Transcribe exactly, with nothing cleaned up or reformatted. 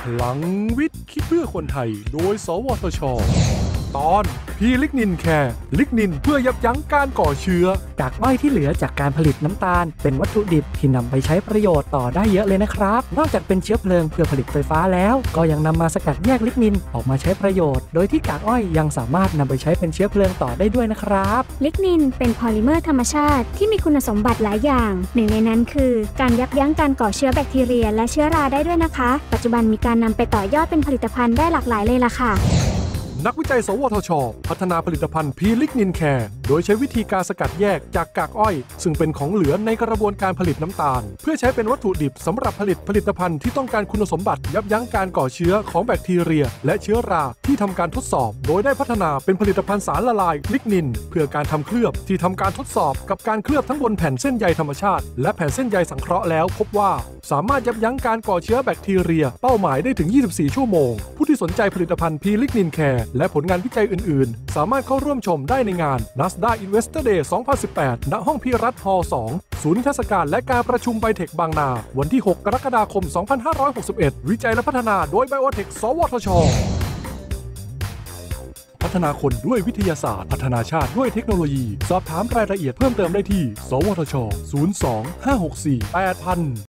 ลังวิทย์คิดเพื่อคนไทยโดยสวทช.ตอนพีลิกนินแคร์ลิกนินเพื่อยับยั้งการก่อเชื้อกากอ้อยที่เหลือจากการผลิตน้ำตาลเป็นวัตถุดิบที่นำไปใช้ประโยชน์ต่อได้เยอะเลยนะครับนอกจากเป็นเชื้อเพลิงเพื่อผลิตไฟฟ้าแล้วก็ยังนำมาสกัดแยกลิกนินออกมาใช้ประโยชน์โดยที่กากอ้อยยังสามารถนำไปใช้เป็นเชื้อเพลิงต่อได้ด้วยนะครับลิกนินเป็นพอลิเมอร์ธรรมชาติที่มีคุณสมบัติหลายอย่างหนึ่งในนั้นคือการยับยั้งการก่อเชื้อแบคทีเรียและเชื้อราได้ด้วยนะคะปัจจุบันมีการนำไปต่อยอดเป็นผลิตภัณฑ์ได้หลากหลายเลยล่ะค่ะนักวิจัยสวทช.พัฒนาผลิตภัณฑ์พีลิกนินแคร์โดยใช้วิธีการสกัดแยกจากกากอ้อยซึ่งเป็นของเหลือในกระบวนการผลิตน้ำตาลเพื่อใช้เป็นวัตถุดิบสำหรับผลิตผลิตภัณฑ์ที่ต้องการคุณสมบัติยับยั้งการก่อเชื้อของแบคทีเรียและเชื้อราที่ทำการทดสอบโดยได้พัฒนาเป็นผลิตภัณฑ์สารละลายลิกนินเพื่อการทำเคลือบที่ทำการทดสอบกับการเคลือบทั้งบนแผ่นเส้นใยธรรมชาติและแผ่นเส้นใยสังเคราะห์แล้วพบว่าสามารถยับยั้งการก่อเชื้อแบคทีเรียเป้าหมายได้ถึงยี่สิบสี่ชั่วโมงผู้ที่สนใจผลิตภัณฑ์พีลิกนินแคร์และผลงานวิจัยอื่นๆสามารถเข้าร่วมชมได้ในงาน Nasdaq Investor Day สองพันสิบแปด ณ ห้องพิรัตน์ ฮอลล์ สอง ศูนย์นิทรรศการและการประชุมไบเทคบางนาวันที่ หก กรกฎาคม สองพันห้าร้อยหกสิบเอ็ด วิจัยและพัฒนาโดย Biotech สวทช.พัฒนาคนด้วยวิทยาศาสตร์พัฒนาชาติด้วยเทคโนโลยีสอบถามรายละเอียดเพิ่มเติมได้ที่สวทช ศูนย์ สอง ห้า หก สี่ แปด ศูนย์ ศูนย์